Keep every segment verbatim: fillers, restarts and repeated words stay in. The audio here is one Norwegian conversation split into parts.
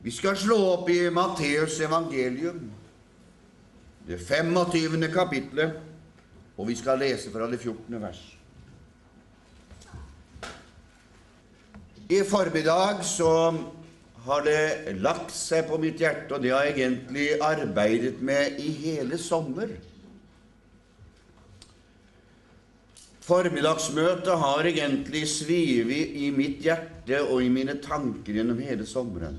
Vi skal slå opp i Matteus evangelium, det femogtyvende kapitlet, og vi skal lese fra det fjortende vers. I formiddag så har det lagt seg på mitt hjerte, og det har jeg egentlig arbeidet med i hele sommer. Formiddagsmøtet har egentlig svivet i mitt hjerte og i mine tanker gjennom hele sommeren.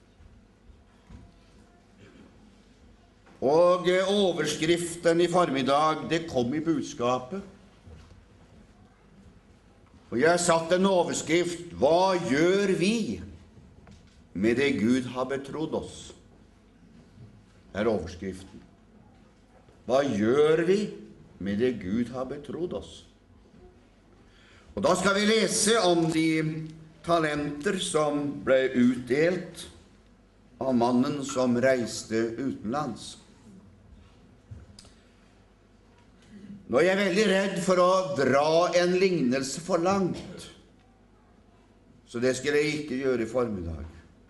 Og overskriften i formiddag, det kom i budskapet. Og jeg har satt en overskrift: Hva gjør vi med det Gud har betrodd oss? Er overskriften. Hva gjør vi med det Gud har betrodd oss? Og da skal vi lese om de talenter som ble utdelt av mannen som reiste utenlands. Nå er jeg veldig redd for å dra en lignelse for langt, så det skal jeg ikke gjøre i formiddag.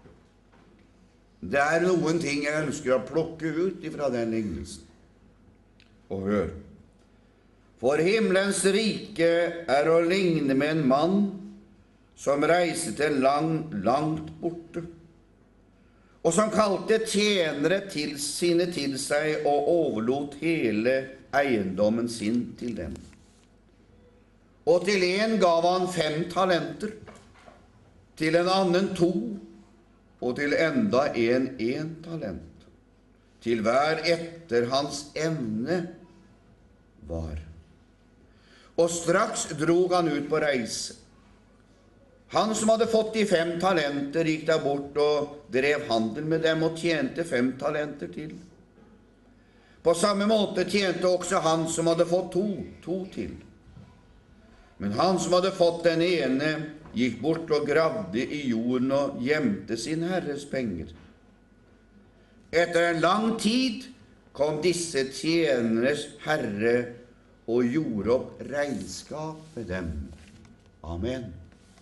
Det er noen ting jeg ønsker å plukke ut fra den lignelsen. Og hør. For himmelens rike er å ligne med en mann som reiste til langt, langt borte, og som kalte tjenere til sine til seg og overlot hele eiendommen sin til dem. Og til en gav han fem talenter, til en annen to, og til enda en en talent, til hver etter hans evne var. Og straks drog han ut på reise. Han som hadde fått de fem talenter, gikk der bort og drev handel med dem og tjente fem talenter til. På samme måte tjente også han som hadde fått to, to til. Men han som hadde fått den ene, gikk bort og gravde i jorden og gjemte sin herres penger. Etter en lang tid kom disse tjeneres herre og gjorde opp regnskap med dem. Amen.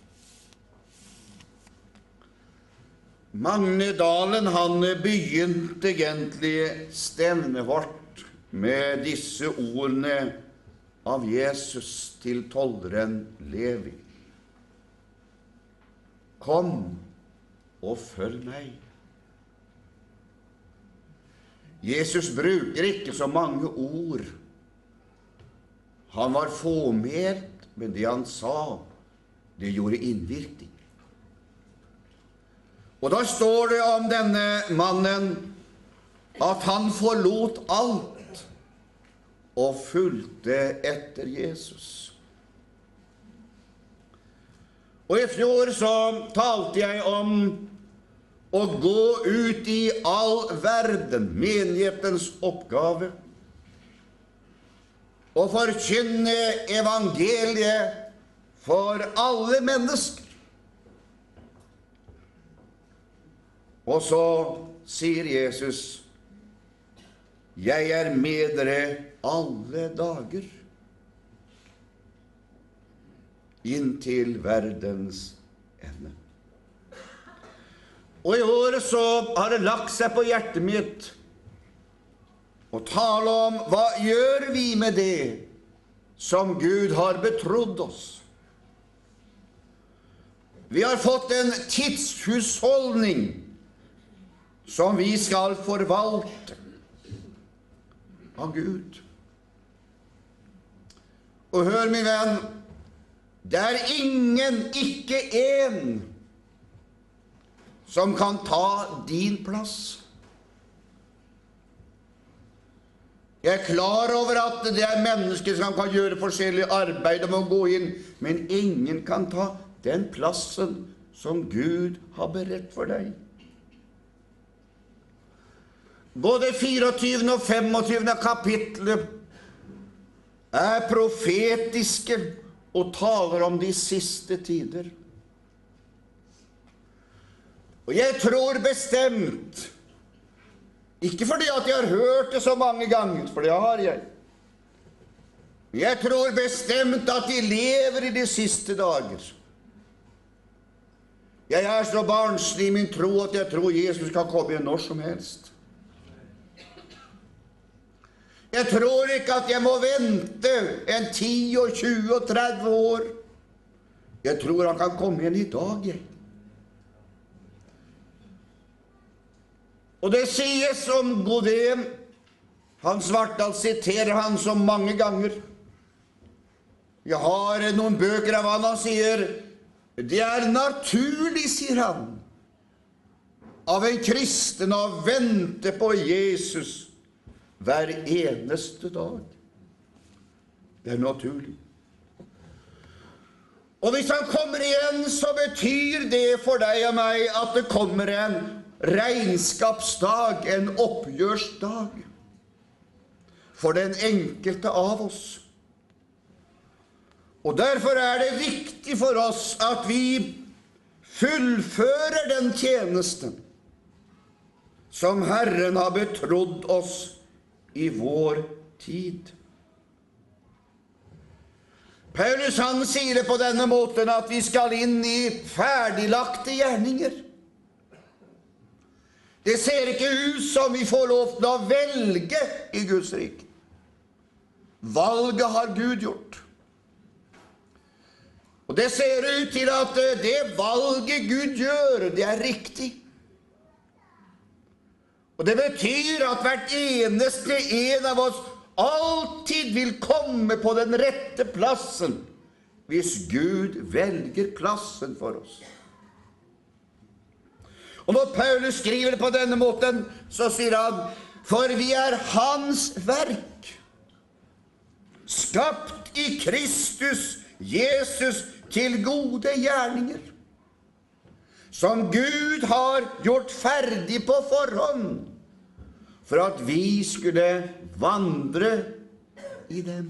Magne Dalen, han begynte egentlig stevnet vårt med disse ordene av Jesus til tolderen Levi. Kom og følg meg. Jesus bruker ikke så mange ord. Han var fåmælt, men det han sa, det gjorde innvirkning. Og da står det om denne mannen at han forlot alt og fulgte etter Jesus. Og i fjor så talte jeg om å gå ut i all verden, menighetens oppgave, og forkynne evangeliet for alle mennesker. Og så sier Jesus: jeg er med dere alle dager, inntil verdens ende. Og i år så har det lagt seg på hjertet mitt å tale om hva gjør vi med det som Gud har betrodd oss. Vi har fått en tidshusholdning som vi skal forvalte av Gud. Og hør, min venn, det er ingen, ikke en, som kan ta din plass. Jeg er klar over at det er mennesker som kan gjøre forskjellig arbeid og må gå inn, men ingen kan ta den plassen som Gud har beredt for deg. Både fireogtyvende og femogtyvende kapitlet er profetiske og taler om de siste tider. Og jeg tror bestemt, ikke fordi at jeg har hørt det så mange ganger, for det har jeg, men jeg tror bestemt at de lever i de siste dager. Jeg er så barnslig i min tro at jeg tror Jesus kan komme igjen når som helst. Jeg tror ikke at jeg må vente en ti og tjue og tretti år. Jeg tror han kan komme igjen i dag, jeg. Og det sies om Godem. Hans Svartdal siterer han så mange ganger. Jeg har noen bøker av han, han sier, det er naturlig, sier han, av en kristen å vente på Jesus hver eneste dag. Det er naturlig. Og hvis han kommer igjen, så betyr det for deg og meg at det kommer en regnskapsdag, en oppgjørsdag for den enkelte av oss. Og derfor er det viktig for oss at vi fullfører den tjenesten som Herren har betrodd oss i vår tid. Paulus han sier det på denne måten at vi skal inn i ferdiglagte gjerninger. Det ser ikke ut som vi får lov til å velge i Guds rike. Valget har Gud gjort. Og det ser ut til at det valget Gud gjør, det er riktig. Og det betyr at hvert eneste en av oss alltid vil komme på den rette plassen hvis Gud velger plassen for oss. Og når Paulus skriver det på denne måten, så sier han, for vi er hans verk, skapt i Kristus Jesus til gode gjerninger, som Gud har gjort ferdig på forhånd, for at vi skulle vandre i dem.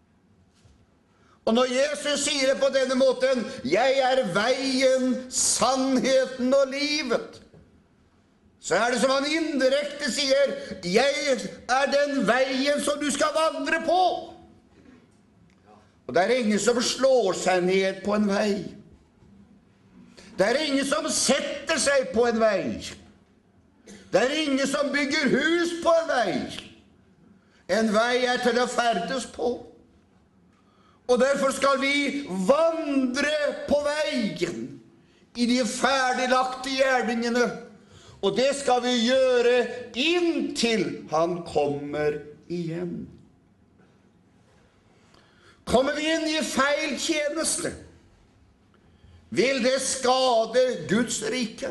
Og når Jesus sier det på denne måten, jeg er veien, sannheten og livet, så er det som han indirekte sier, jeg er den veien som du skal vandre på. Og det er ingen som slår seg ned på en vei. Det er ingen som setter seg på en vei. Det er ingen som bygger hus på en vei. En vei er til å ferdes på. Og derfor skal vi vandre på veien i de ferdiglagte gjerningene. Og det skal vi gjøre inntil han kommer igjen. Kommer vi inn i feil tjeneste, vil det skade Guds rike.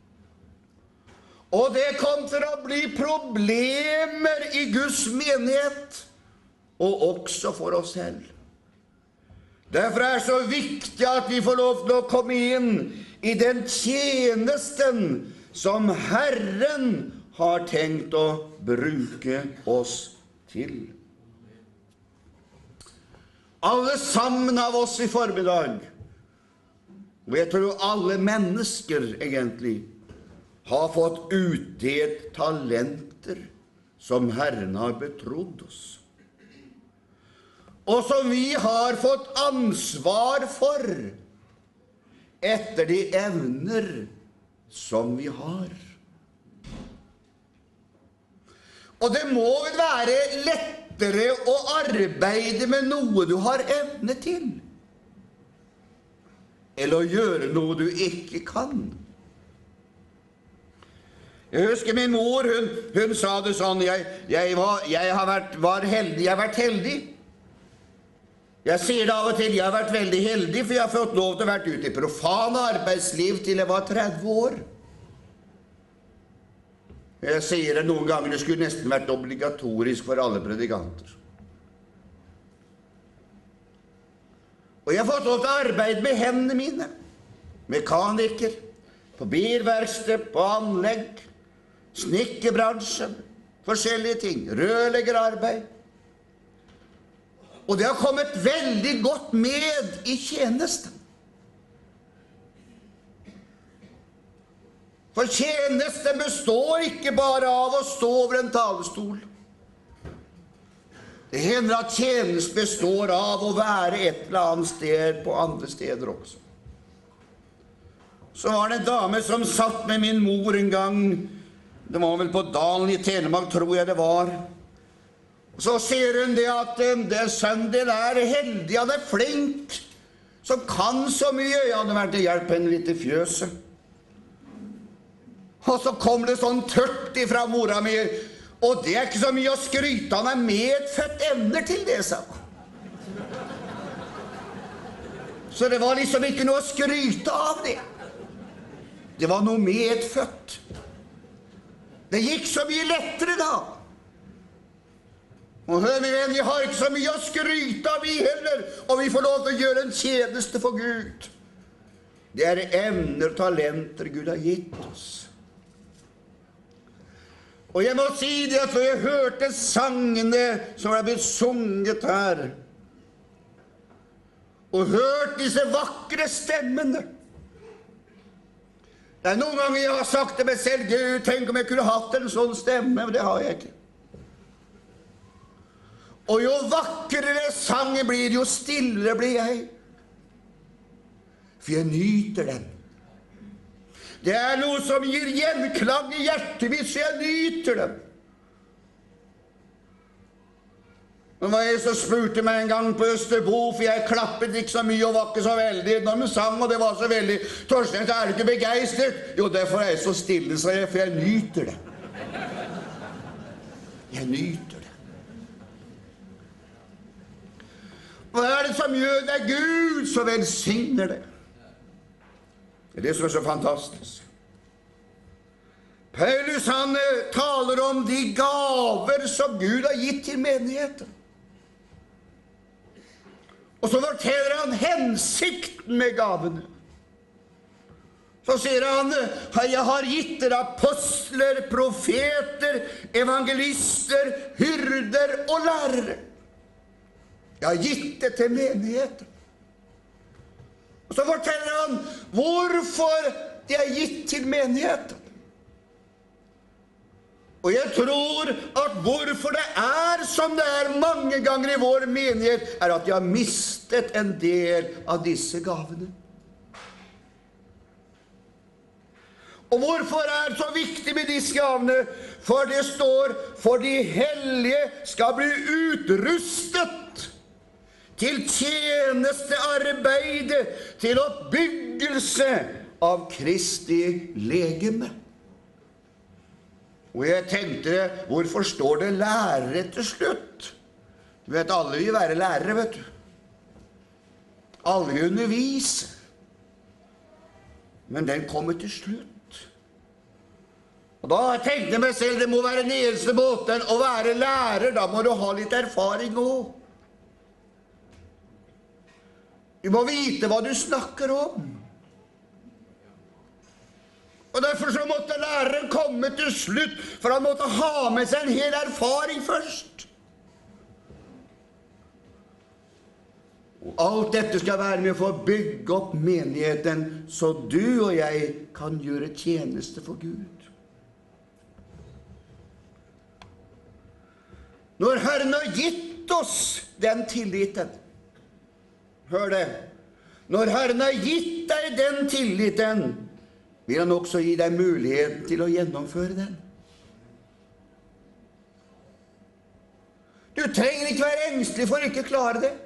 Og det kommer til å bli problemer i Guds menighet, og også for oss selv. Derfor er det så viktig at vi får lov til å komme inn i den tjenesten som Herren har tenkt å bruke oss til. Alle sammen av oss i formiddag, og jeg tror alle mennesker egentlig, har fått utdelt talenter som Herren har betrodd oss. Og som vi har fått ansvar for etter de evner som vi har. Og det må vel være lettere å arbeide med noe du har evne til, eller å gjøre noe du ikke kan. Jeg husker min mor, hun, hun sa det sånn, jeg, jeg, var, jeg har vært, var heldig, jeg har vært heldig. Jeg sier det av og til, jeg har vært veldig heldig, for jeg har fått lov til å være ute i profane arbeidsliv til jeg var tretti år. Jeg sier det noen ganger, det skulle nesten vært obligatorisk for alle predikanter. Og jeg har fått lov til å arbeide med hendene mine, mekaniker, på bilverksted, på anlegg, snikkerbransjen, forskjellige ting, rørleggerarbeid. Og det har kommet veldig godt med i tjenesten. For tjenesten består ikke bare av å stå over en talerstol. Det hender at tjenesten består av å være et eller annet sted på andre steder også. så var det en dame som satt med min mor en gang. Det var vel på Dalen i Telemark, tror jeg det var. Så sier hun det at det sønnen din er heldig, han er flink, som kan så mye. Jeg hadde vært til hjelp henne litt i fjøset. Og så kom det sånn tørt ifra mora mi, og det er ikke så mye å skryte, han er medfødt evner til det, sa hun. Så det var liksom ikke noe å skryte av det. Det var noe medfødt. Det gikk så mye lettere da. Og hør min venn, vi har ikke så mye å skryte av vi heller, og vi får lov til å gjøre en tjeneste for Gud. Det er evner og talenter Gud har gitt oss. Og jeg må si det at når jeg hørte sangene som har blitt sunget her, og hørt disse vakre stemmene, det er noen ganger jeg har sagt til meg selv, Gud, tenk om jeg kunne hatt en sånn stemme, men det har jeg ikke. Og jo vakrere sangen blir, jo stillere blir jeg. For jeg nyter den. Det er noe som gir gjenklang i hjertet hvis jeg nyter den. Det var jeg som spurte meg en gang på Østerbo, for jeg klappet ikke så mye og var ikke så veldig. Når man sang, og det var så veldig, Torstein, så er du ikke begeistret? Jo, derfor er jeg så stille, sa jeg, for jeg nyter det. Jeg nyter det. Hva er det som gjør det? Gud så velsigner det. Det er det som er så fantastisk. Paulus han taler om de gaver som Gud har gitt til menigheten. Og så forteller han hensikten med gavene. Så sier han, jeg har gitt dere apostler, profeter, evangelister, hyrder og lærere. Jeg har gitt det til menigheten. Og så forteller han hvorfor det er gitt til menigheten. Og jeg tror at hvorfor det er som det er mange ganger i vår menighet, er at de har mistet en del av disse gavene. Og hvorfor er det så viktig med disse gavene? For det står, for de hellige skal bli utrustet til tjenestearbeide, til oppbyggelse av Kristi legeme. Og jeg tenkte, hvorfor står det lærere til slutt? Du vet, alle vil være lærere, vet du. Alle vil undervise. Men den kommer til slutt. Og da tenkte jeg meg selv, det må være den eneste måten å være lærer, da må du ha litt erfaring også. Du må vite hva du snakker om. Og derfor så måtte læreren komme til slutt, for han måtte ha med seg en hel erfaring først. Og alt dette skal være med for å bygge opp menigheten, så du og jeg kan gjøre tjeneste for Gud. Når Herren har gitt oss den tilliten, hør det, når Herren har gitt deg den tilliten, vil han også gi deg mulighet til å gjennomføre den. Du trenger ikke være engstelig for ikke å klare det.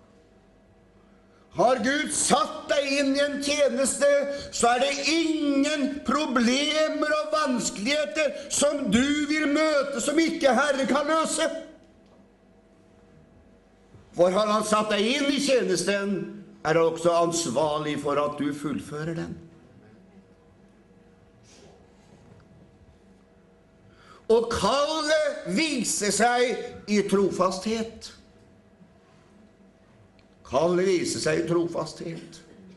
Har Gud satt deg inn i en tjeneste, så er det ingen problemer og vanskeligheter som du vil møte, som ikke Herre kan løse. For har han satt deg inn i tjenesten, er han også ansvarlig for at du fullfører den. Og kallet viser seg i trofasthet. Kallet viser seg i trofasthet.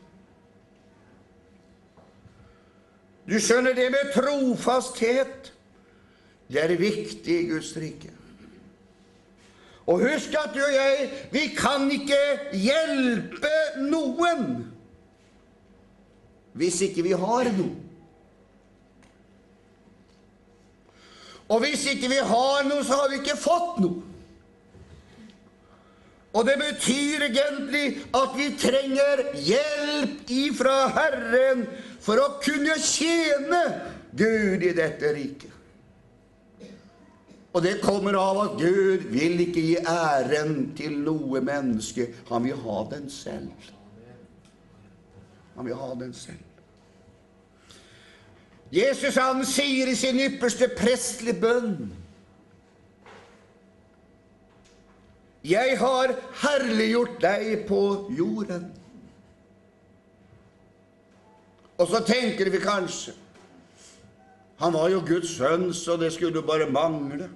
Du skjønner, det med trofasthet, det er viktig i Guds rike. Og husk at du og jeg, vi kan ikke hjelpe noen hvis ikke vi har noe. Og hvis ikke vi har noe, så har vi ikke fått noe. Og det betyr egentlig at vi trenger hjelp ifra Herren for å kunne tjene Gud i dette riket. Og det kommer av at Gud vil ikke gi æren til noe menneske. Han vil ha den selv. Han vil ha den selv. Jesus, han sier i sin ypperste prestelige bønn: Jeg har herliggjort deg på jorden. Og så tenker vi kanskje, han var jo Guds sønn, så det skulle jo bare mangle.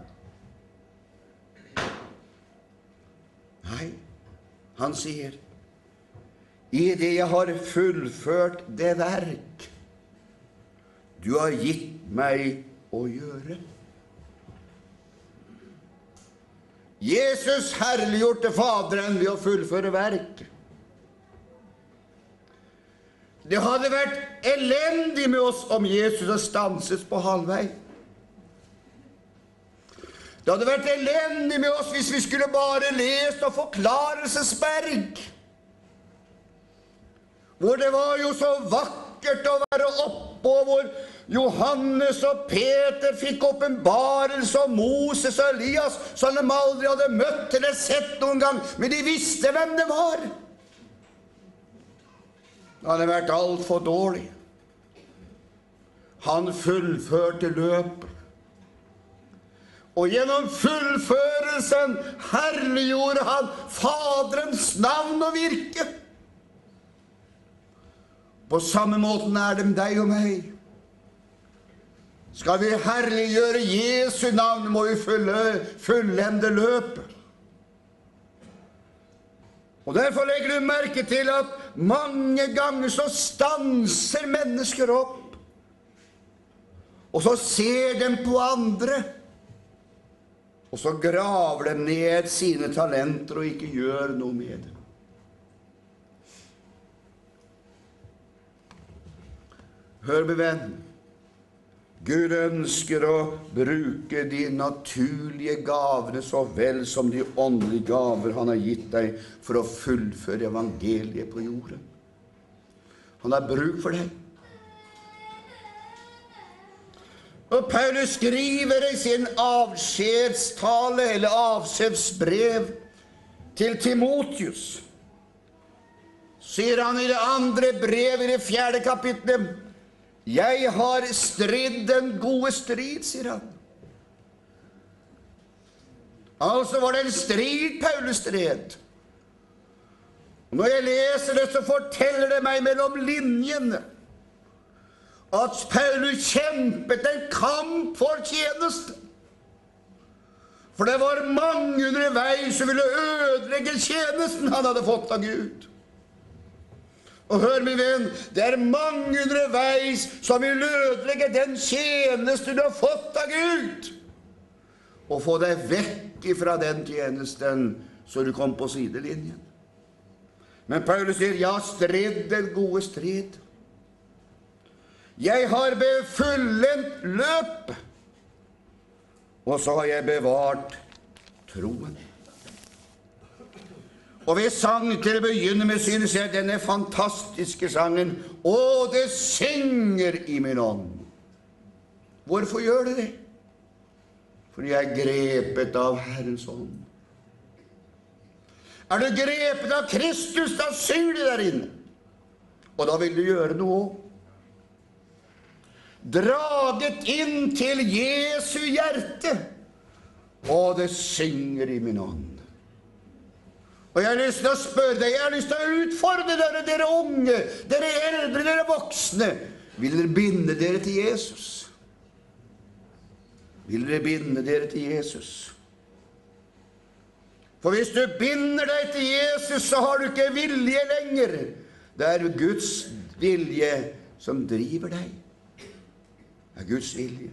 Nei, han sier, i det jeg har fullført det verk du har gitt meg å gjøre. Jesus herliggjorte Faderen ved å fullføre verk. Det hadde vært elendig med oss om Jesus hadde stanset på halvvei. Det hadde vært elendig med oss hvis vi skulle bare lest og forklarelsesberg, hvor det var jo så vakkert å være oppe, hvor Johannes og Peter fikk åpenbarelse om Moses og Elias, som de aldri hadde møtt eller sett noen gang, men de visste hvem det var. Det hadde vært alt for dårlig. Han fullførte løpet. Og gjennom fullførelsen herliggjorde han Faderens navn og virke. På samme måten er det med deg og meg. Skal vi herliggjøre Jesu navn, må vi fullende løpet. Og derfor legger du merke til at mange ganger så stanser mennesker opp, og så ser de på andre, og så graver de ned sine talenter og ikke gjør noe med det. Hør, min venn, Gud ønsker å bruke de naturlige gavene så vel som de åndelige gaver han har gitt deg for å fullføre evangeliet på jorden. Han har bruk for deg. Og Paulus skriver i sin avskjedstale eller avskjedsbrev til Timotius, sier han i det andre brevet i det fjerde kapitlet: Jeg har stridd den gode strid, sier han. Altså var det en strid Paulus stred. Og når jeg leser det, så forteller det meg mellom linjene at Paulus kjempet en kamp for tjeneste. For det var mange underveis som ville ødelegge tjenesten han hadde fått av Gud. Og hør, min venn, det er mange underveis som vil ødelegge den tjeneste du har fått av Gud, og få deg vekk fra den tjenesten så du kom på sidelinjen. Men Paulus sier: Jeg har stridd den gode strid. Jeg har befullendt løpet, og så har jeg bevart troen. Og vi sang til å begynne med, synes jeg, denne fantastiske sangen: Å, det synger i min ånd. Hvorfor gjør det det? Fordi jeg er grepet av Herrens ånd. Er du grepet av Kristus, da synger det der inne. Og da vil du gjøre noe. Draget inn til Jesu hjerte. Å, det synger i min ånd. Og jeg har lyst til å spørre deg, jeg har lyst til å utfordre dere, dere unge, dere eldre, dere voksne. Vil dere binde dere til Jesus? Vil dere binde dere til Jesus? For hvis du binder deg til Jesus, så har du ikke vilje lenger. Det er Guds vilje som driver deg. Det er Guds vilje.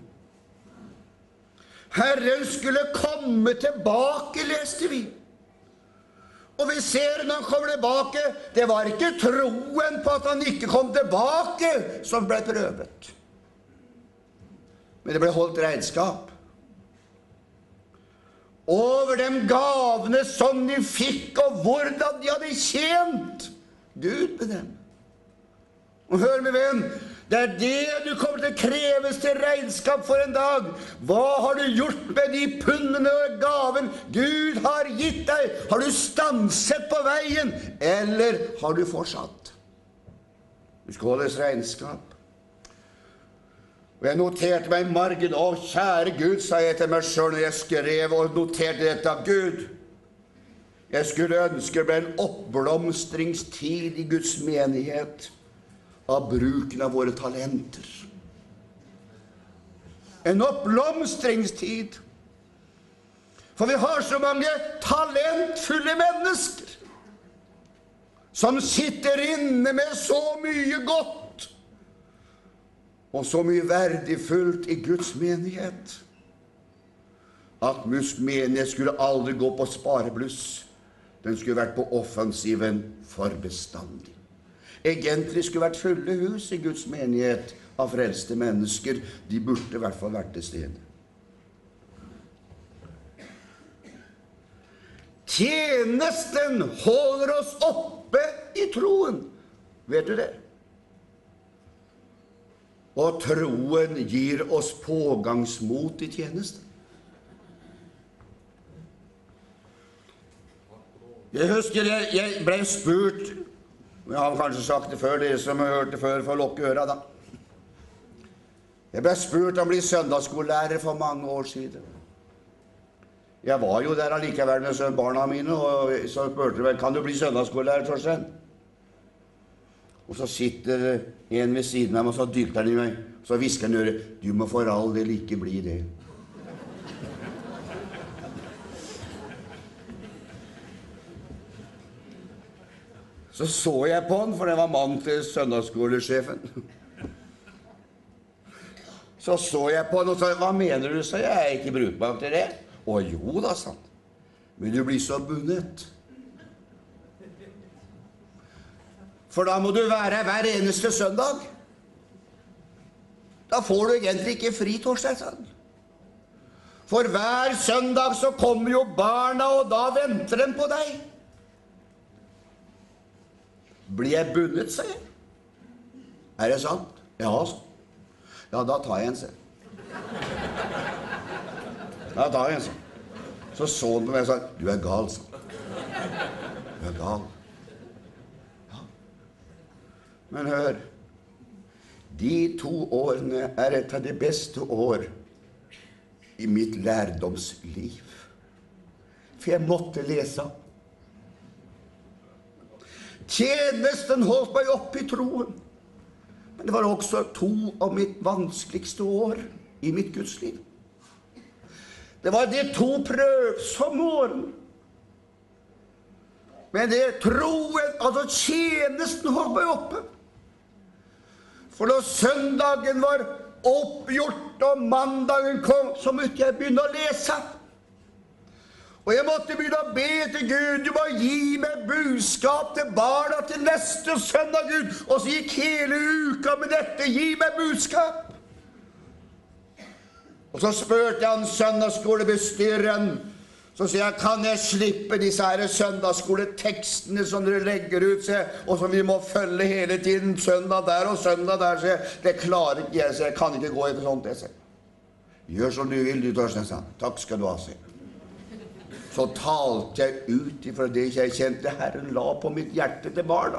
Herren skulle komme tilbake, leste vi. Og vi ser når han kommer tilbake, det var ikke troen på at han ikke kom tilbake som ble prøvet. Men det ble holdt regnskap over de gavene som de fikk, og hvordan de hadde tjent Gud med dem. Og hør, min venn, det er det du kommer til kreves til regnskap for en dag. Hva har du gjort med de pundene og gaven Gud har gitt deg? Har du stanset på veien, eller har du fortsatt? Du skal holdes regnskap. Og jeg noterte meg i margen, å kjære Gud, sa jeg til meg selv når jeg skrev og noterte dette av Gud. Jeg skulle ønske det ble en oppblomstringstid i Guds menighet av bruken av våre talenter. En oppblomstringstid. For vi har så mange talentfulle mennesker som sitter inne med så mye godt og så mye verdifullt i Guds menighet at Guds menighet skulle aldri gå på sparebluss. Den skulle vært på offensiven for bestandig. Egentlig skulle vært fulle hus i Guds menighet av frelste mennesker. De burde i hvert fall vært til stede. Tjenesten holder oss oppe i troen. Vet du det? Og troen gir oss pågangsmot i tjenesten. Jeg husker jeg, jeg ble spurt, jeg har kanskje sagt det før, dere som har hørt det før, for å lukke øra da. Jeg ble spurt om å bli søndagsskolelærer for mange år siden. Jeg var jo der allikevel med barna mine, og så spurte jeg, kan du bli søndagsskolelærer, Torstein? Og så sitter en ved siden av meg, og så dytter han i meg, så hvisker han i øret, du må for all del ikke bli det. Så så jeg på han, for det var mann til søndagsskolesjefen. Så så jeg på han og sa, hva mener du, sa jeg, jeg er ikke brukbar til det. Å jo da, sa han, men du blir så bundet. For da må du være hver eneste søndag. Da får du egentlig ikke fri, Torstein, sa han. For hver søndag så kommer jo barna, og da venter de på deg. Blir jeg bundet, sa jeg. Er det sant? Ja, så. Ja, da tar jeg en, sa. Da tar jeg en, sa. Så så han på meg og sa, du er gal, sa. Du er gal. Ja. Men hør, de to årene er et av de beste år i mitt lærdomsliv. For jeg måtte lese. Tjenesten holdt meg opp i troen. Men det var også to av mitt vanskeligste år i mitt Gudsliv. Det var de to prøvsomme årene. Men det troen, altså tjenesten holdt meg oppe. For når søndagen var oppgjort og mandagen kom, så måtte jeg begynne å lese. Og jeg måtte begynne å be til Gud, du må gi meg budskap til barna til neste søndag, Gud. Og så gikk hele uka med dette, gi meg budskap. Og så spurte jeg han søndagsskolebestyreren, så sier jeg, kan jeg slippe disse her søndagsskoletekstene som dere legger ut, og som vi må følge hele tiden, søndag der og søndag der, så jeg, det klarer ikke jeg, så jeg kan ikke gå etter sånt, jeg sier. Gjør som du vil, du Torstein, sa han. Takk skal du ha, sier. Så talte jeg ut ifra det jeg kjente Herren la på mitt hjerte til barna.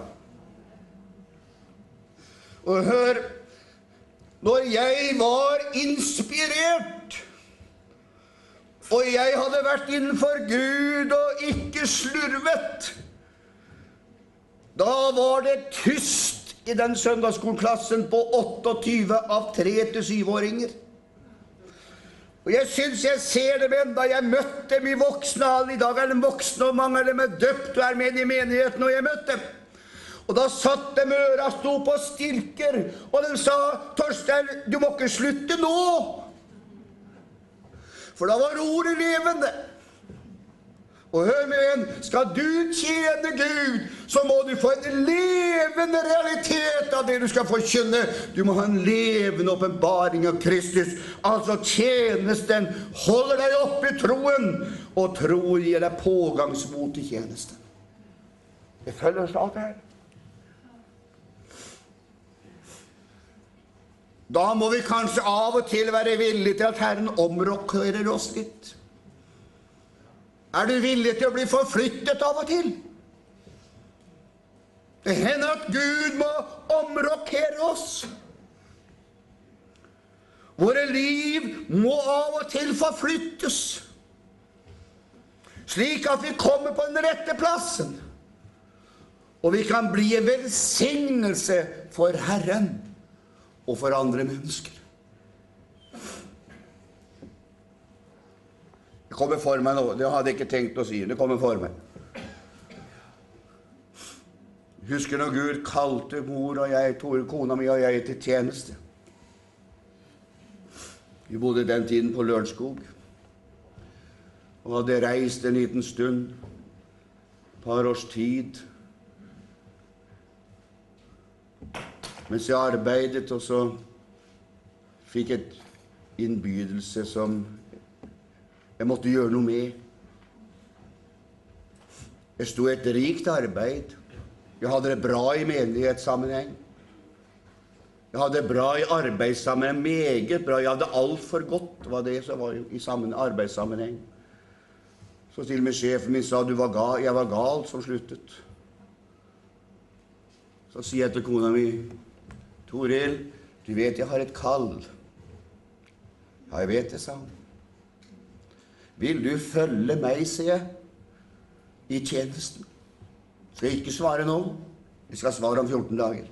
Og hør, når jeg var inspirert, og jeg hadde vært innenfor Gud og ikke slurvet, da var det tyst i den søndagsskoleklassen på åttityve av tre til syv-åringer. Og jeg synes jeg ser dem enda, jeg møtte dem i voksne alder, i dag er de voksne, og mange av dem er døpt og er med i menigheten, og jeg møtte dem. Og da satt de med øra, sto på stilker, og de sa, Torstein, du må ikke slutte nå. For da var ordet levende. Og hør med en, skal du tjene Gud, så må du få en levende realitet av det du skal forkynne. Du må ha en levende åpenbaring av Kristus. Altså tjenesten holder deg oppe i troen, og troen gir deg pågangsmot i tjenesten. Det følger snart her. Da må vi kanskje av og til være villige til at Herren omrokerer oss litt. Er du villig til å bli forflyttet av og til? Det hender at Gud må omrokere oss. Våre liv må av og til forflyttes, slik at vi kommer på den rette plassen, og vi kan bli en velsignelse for Herren og for andre mennesker. Det kommer for meg nå, det hadde jeg ikke tenkt å si, det kommer for meg. Husker når Gud kalte mor og jeg, Tore, kona mi og jeg, til tjeneste. Vi bodde den tiden på Lørenskog, og hadde reist en liten stund, et par års tid, mens jeg arbeidet, og så fikk jeg et innbydelse som jeg måtte gjøre noe med. Jeg stod i et rikt arbeid. Jeg hadde det bra i menighetssammenheng. Jeg hadde det bra i arbeidssammenheng, meget bra. Jeg hadde alt for godt, var det som var i sammen, arbeidssammenheng. Så til og med sjefen min sa, du var gal, jeg var gal som sluttet. Så sier jeg til kona mi, Toril, du vet jeg har et kall. Ja, jeg vet det, sa han. Vil du følge meg, sier jeg, i tjenesten? Skal jeg ikke svare nå? Jeg skal svare om fjorten dager.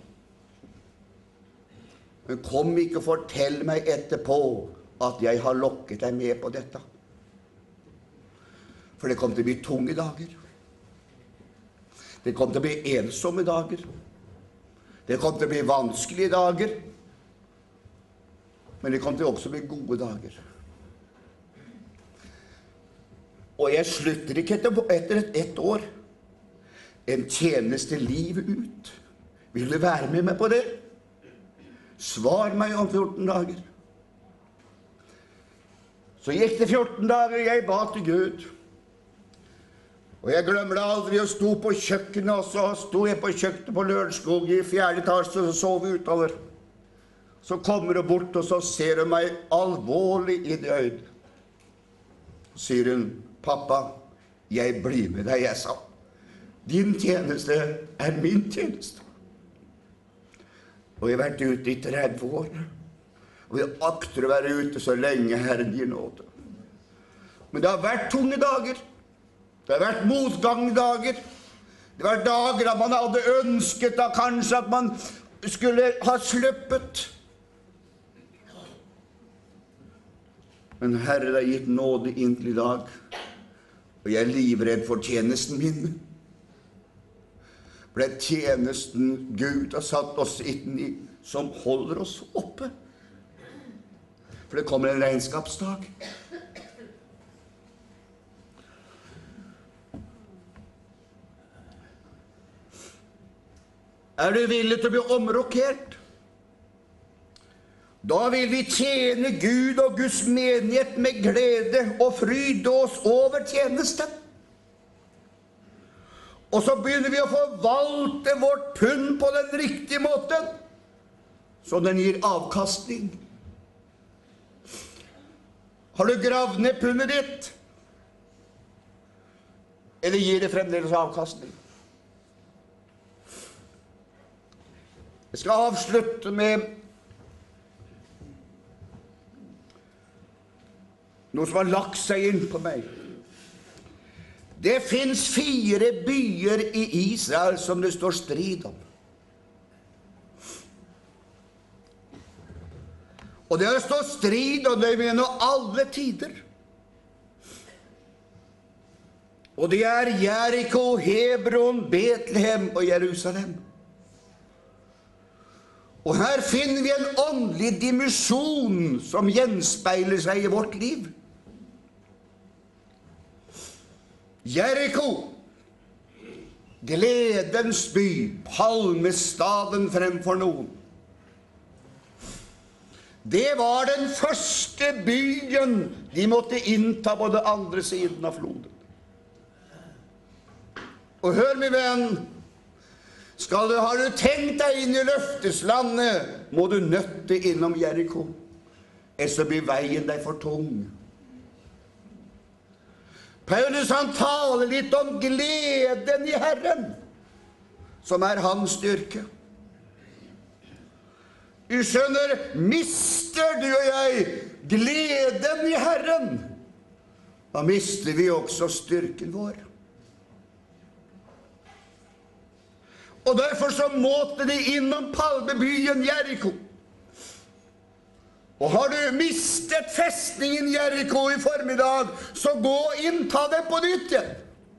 Men kom ikke og fortell meg etterpå at jeg har lokket deg med på dette. For det kom til å bli tunge dager. Det kom til å bli ensomme dager. Det kom til å bli vanskelige dager. Men det kom til å også bli gode dager. Og jeg slutter ikke etter, etter et, et år. En tjeneste livet ut. Vil du være med meg på det? Svar meg om fjorten dager. Så gikk det fjorten dager, jeg ba til Gud. Og jeg glemmer det aldri, å stå på kjøkkenet, og så sto jeg på kjøkkenet på Lørenskog i fjerde etasje, og så sov vi utover. Så kommer hun bort, og så ser hun meg alvorlig i det øyne. Så sier hun, pappa, jeg blir med deg, jeg sa. Din tjeneste er min tjeneste. Og jeg har vært ute i tretti år. Og jeg akter å være ute så lenge Herren gir nåde. Men det har vært tunge dager. Det har vært motgangdager. Det har vært dager at man hadde ønsket da kanskje at man skulle ha sluppet. Men Herren har gitt nåde inntil i dag. Og jeg er livredd for tjenesten min. For det er tjenesten Gud har satt oss inn i, som holder oss oppe. For det kommer en regnskapsdag. Er du villig til å bli omrokert? Da vil vi tjene Gud og Guds menighet med glede og fryde oss over tjenesten. Og så begynner vi å forvalte vårt pund på den riktige måten, så den gir avkastning. Har du gravd ned pundet ditt? Eller gir det fremdeles avkastning? Jeg skal avslutte med noe som har lagt seg inn på meg. Det finnes fire byer i Israel som det står strid om. Og det har stått strid om det gjennom alle tider. Og det er Jericho, Hebron, Betlehem og Jerusalem. Og her finner vi en åndelig dimensjon som gjenspeiler seg i vårt liv. Jericho, gledens by, palmestaden fremfor noen. Det var den første byen de måtte innta på den andre siden av floden. Og hør, min venn, skal du, har du tenkt deg inn i løfteslandet, må du nøtte innom Jericho, ellers så blir veien deg for tung. Paulus han taler litt om gleden i Herren, som er hans styrke. Du skjønner, mister du og jeg gleden i Herren, da mister vi også styrken vår. Og derfor så måtte de innom palmebyen Jericho. Og har du mistet festningen Jericho i formiddag, så gå inn, ta den på nytt igjen.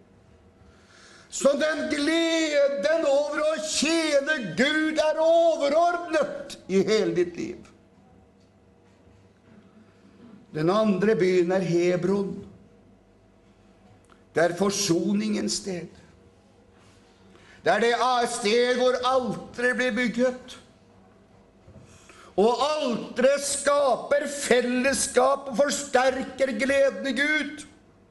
Så den gleden over å tjene Gud er overordnet i hele ditt liv. Den andre byen er Hebron. Det er forsoningens sted. Det er det sted hvor alteret blir bygget. Og alteret skaper fellesskap og forsterker gleden i Gud.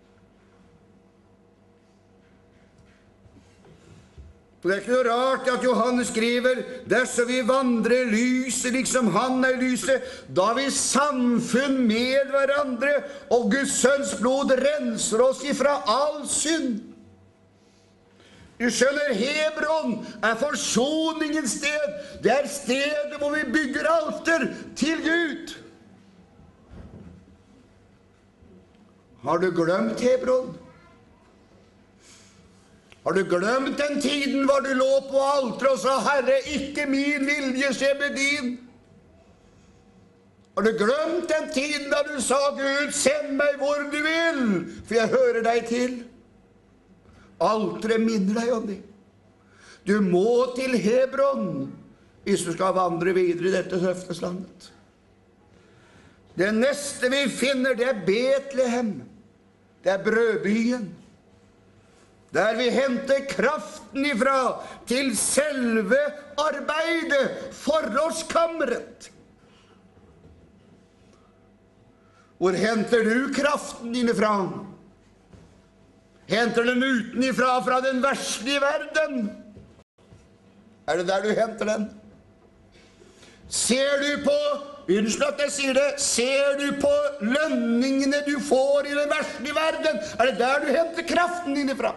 Det er ikke noe rart at Johannes skriver, dersom vi vandrer i lyset, liksom han er i lyset, da har vi samfunn med hverandre, og Guds sønns blod renser oss ifra all synd. Du skjønner, Hebron er forsoningens sted. Det er stedet hvor vi bygger alter til Gud. Har du glemt Hebron? Har du glemt den tiden hvor du lå på alteret og sa, Herre, ikke min vilje skje med din? Har du glemt den tiden da du sa, Gud, send meg hvor du vil, for jeg hører deg til? Alteret minner deg om det. Du må til Hebron hvis du skal vandre videre i dette løfteslandet. Det neste vi finner, det er Betlehem. Det er brødbyen. Der vi henter kraften ifra til selve arbeidet, forrådskammeret. Hvor henter du kraften din ifra? Henter den utenifra, fra den verste i verden? Er det der du henter den? Ser du på, unnskyld at jeg sier det, ser du på lønningene du får i den verste i verden? Er det der du henter kraften din ifra?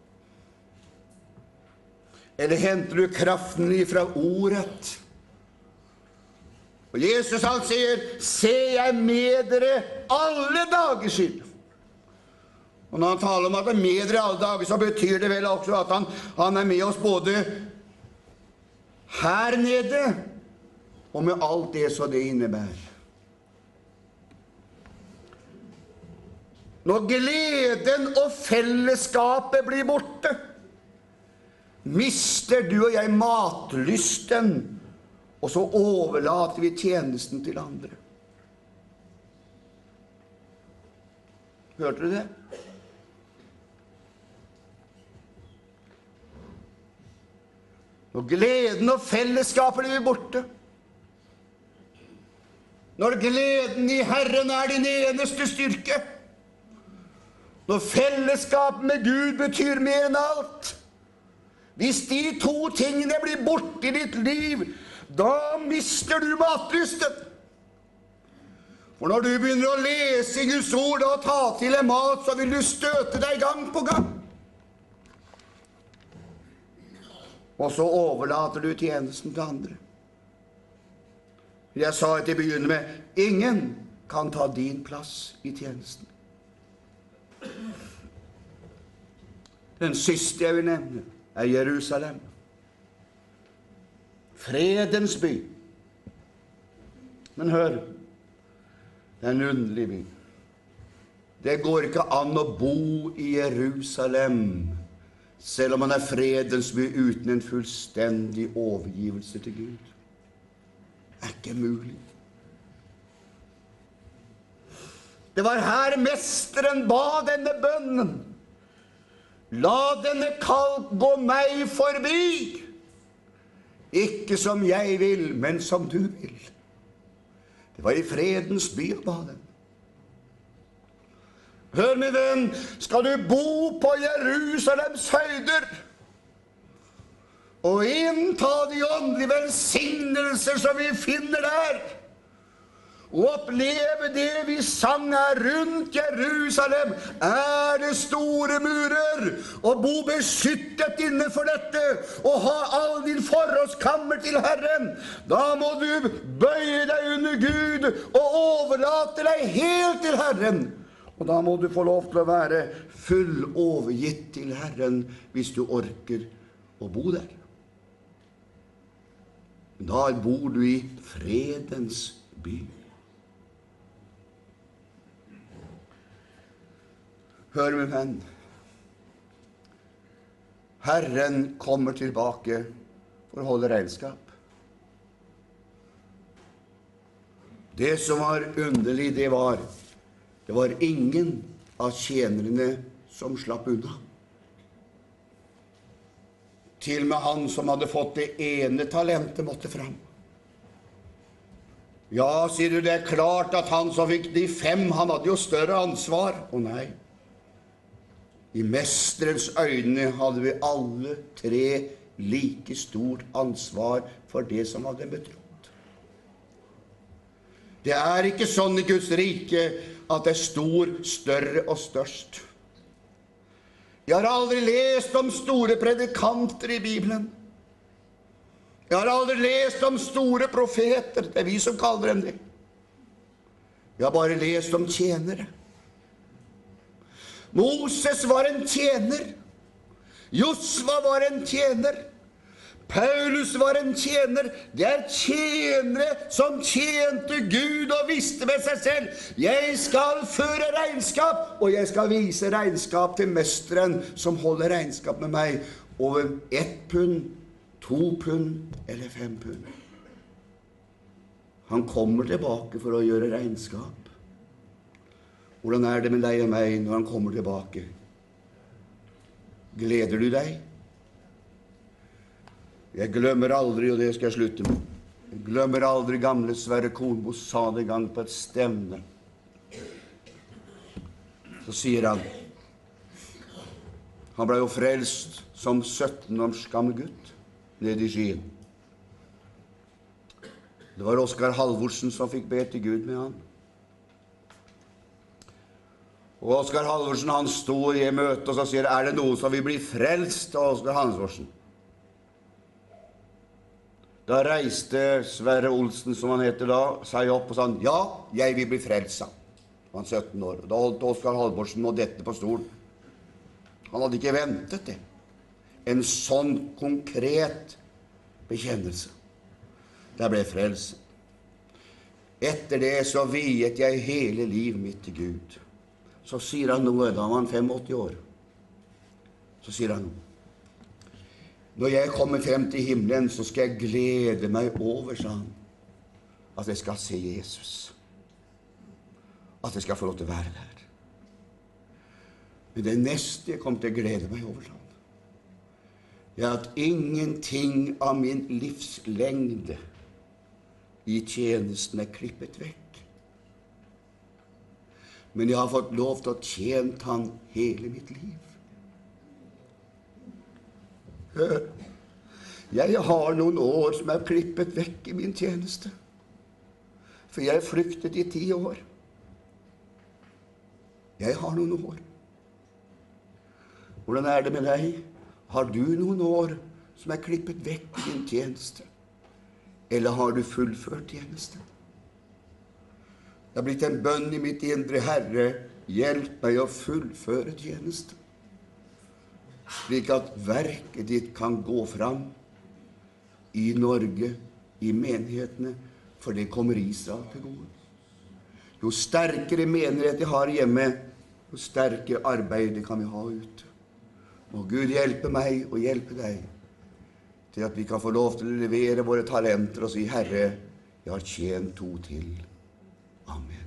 Eller henter du kraften ifra ordet? Og Jesus han sier, se jeg med dere alle dager siden. Og når han taler om at han er med dere alle dager, så betyr det vel også at han, han er med oss både her nede og med alt det som det innebærer. Når gleden og fellesskapet blir borte, mister du og jeg matlysten, og så overlater vi tjenesten til andre. Hørte du det? Når gleden og fellesskapet blir borte, når gleden i Herren er din eneste styrke, når fellesskapet med Gud betyr mer enn alt, hvis de to tingene blir borte i ditt liv, da mister du matlysten. For når du begynner å lese i Guds ord og ta til en mat, så vil du støte deg gang på gang. Og så overlater du tjenesten til andre. Jeg sa til å begynne med, ingen kan ta din plass i tjenesten. Den siste jeg vil nevne er Jerusalem. Fredens by. Men hør, det er en underlig by. Det går ikke an å bo i Jerusalem selv om man er fredens by uten en fullstendig overgivelse til Gud. Det er ikke mulig. Det var her mesteren ba denne bønnen. La denne kalk gå meg forbi. Ikke som jeg vil, men som du vil. Det var i fredens by å ba den. Hør, min venn, skal du bo på Jerusalems høyder, og innta de åndelige velsignelser som vi finner der, og oppleve det vi sang her: rundt Jerusalem er det store murer, og bo beskyttet innenfor dette, og ha all din forrådskammer til Herren. Da må du bøye deg under Gud og overlate deg helt til Herren. Og da må du få lov til å være full overgitt til Herren, hvis du orker å bo der. Da bor du i fredens by. Hør, min venn. Herren kommer tilbake for å holde regnskap. Det som var underlig, det var det var ingen av tjenerne som slapp unna. Til og med han som hadde fått det ene talentet, måtte fram. Ja, sier du, det er klart at han som fikk de fem, han hadde jo større ansvar. Å nei. I mesterens øyne hadde vi alle tre like stort ansvar for det som hadde betrodd. Det er ikke sånn i Guds rike at det er stor, større og størst. Jeg har aldri lest om store predikanter i Bibelen. Jeg har aldri lest om store profeter. Det er vi som kaller dem det. Jeg har bare lest om tjenere. Moses var en tjener. Josva var en tjener. Paulus var en tjener. Det er tjenere som tjente Gud og visste med seg selv: jeg skal føre regnskap, og jeg skal vise regnskap til mesteren som holder regnskap med meg over ett pund, to pund eller fem pund. Han kommer tilbake for å gjøre regnskap. Hvordan er det med deg og meg når han kommer tilbake? Gleder du deg? Jeg glemmer aldri, og det skal jeg slutte med, jeg glemmer aldri gamle Sverre Kornmo sa det en gang på et stevne. Så sier han, han ble jo frelst som sytten års gammel gutt nede i Skien. Det var Oskar Halvorsen som fikk be til Gud med han. Og Oskar Halvorsen, han stod i møte, og så sier, er det noen som vil bli frelst av Oskar Halvorsen? Da reiste Sverre Olsen, som han heter da, seg opp og sa, ja, jeg vil bli frelst. Han var sytten år. Og da holdt Oskar Halvorsen og dette på stolen. Han hadde ikke ventet det. En sånn konkret bekjennelse. Der ble frelsen. Etter det så viet jeg hele livet mitt til Gud. Så sier han noe, da var han åttifem år. Så sier han noe. Når jeg kommer frem til himmelen, så skal jeg glede meg over, sa han, at jeg skal se Jesus. At jeg skal få lov til å være der. Men det neste jeg kommer til å glede meg over, sa han, er at ingenting av min livslengde i tjenesten er klippet vekk. Men jeg har fått lov til å tjene han hele mitt liv. Hør, jeg har noen år som er klippet vekk i min tjeneste, for jeg flyktet i ti år. Jeg har noen år. Hvordan er det med deg? Har du noen år som er klippet vekk i din tjeneste? Eller har du fullført tjenesten? Det har blitt en bønn i mitt indre: Herre, hjelp meg å fullføre tjenesten, slik at verket ditt kan gå fram i Norge, i menighetene, for det kommer Israel til gode. Jo sterkere menighet de har hjemme, jo sterkere arbeid kan vi ha ute. Må Gud hjelpe meg og hjelpe deg til at vi kan få lov til å levere våre talenter og si: Herre, jeg har tjent to til. Amen.